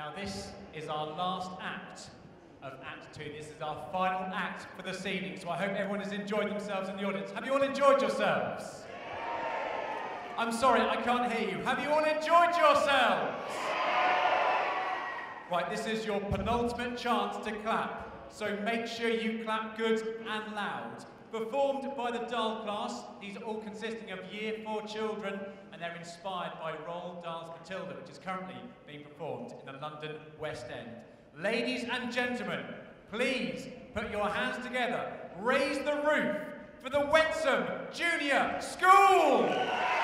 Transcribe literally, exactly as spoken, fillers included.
Now this is our last act of Act Two. This is our final act for this evening, so I hope everyone has enjoyed themselves in the audience. Have you all enjoyed yourselves? I'm sorry, I can't hear you. Have you all enjoyed yourselves? Right, this is your penultimate chance to clap, so make sure you clap good and loud. Performed by the Dahl class, these are all consisting of Year Four children, and they're inspired by Roald Dahl's Matilda, which is currently being performed in the London West End. Ladies and gentlemen, please put your hands together, raise the roof for the Wensum Junior School!